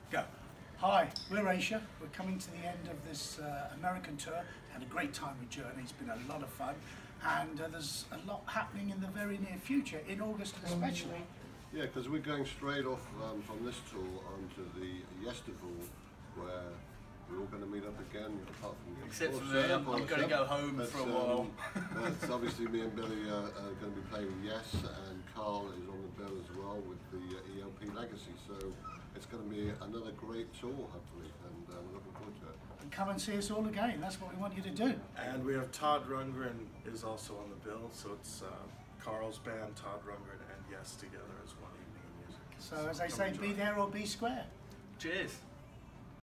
Go. Hi, we're Asia. We're coming to the end of this American tour. Had a great time with Journey. It's been a lot of fun, and there's a lot happening in the very near future, in August especially. Yeah, because we're going straight off from this tour onto the Yestival, where we're all going to meet up again, apart from except for me. I'm going to go home for a while. But obviously, me and Billy are going to be playing with Yes, and Carl is on the bill as well with the ELP Legacy. So it's going to be another great tour, hopefully, and we're looking forward to it. And come and see us all again. That's what we want you to do. And we have Todd Rundgren is also on the bill, so it's Carl's band, Todd Rundgren, and Yes together as one evening of music. So as they say, be there or be square. Cheers.